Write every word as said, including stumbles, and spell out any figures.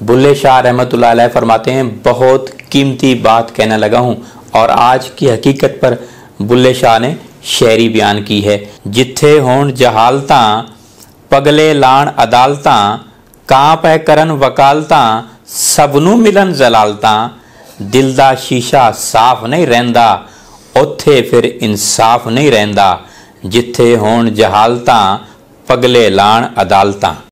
बुल्ले शाह रहमतुल्लाह अलैह फरमाते हैं, बहुत कीमती बात कहने लगा हूँ। और आज की हकीकत पर बुल्ले शाह ने शायरी बयान की है। जिथे होण जहालतां पगले लाण अदालतां, कां पै करन वकालतां सबनू मिलन जलालतां, दिल दा शीशा साफ नहीं रहिंदा उत्थे फिर इंसाफ नहीं रहिंदा, जिथे होण जहालतां पगले लाण अदालतां।